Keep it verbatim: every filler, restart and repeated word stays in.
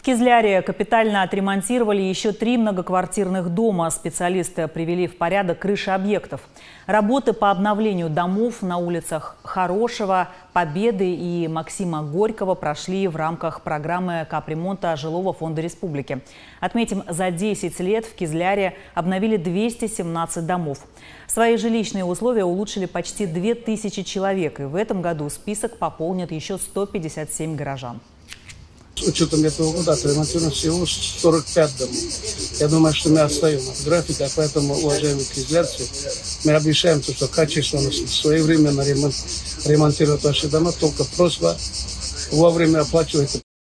Кизляре капитально отремонтировали еще три многоквартирных дома. Специалисты привели в порядок крыши объектов. Работы по обновлению домов на улицах Хорошего, Победы и Максима Горького прошли в рамках программы капремонта жилого фонда республики. Отметим, за десять лет в Кизляре обновили двести семнадцать домов. Свои жилищные условия улучшили почти две тысячи человек. И в этом году список пополнит еще сто пятьдесят семь горожан. С учетом этого года отремонтировано всего сорок пять домов. Я думаю, что мы отстаем от графика, поэтому, уважаемые кизлярцы, мы обещаем, что качественно, своевременно ремонтировать ваши дома, только просьба вовремя оплачивать.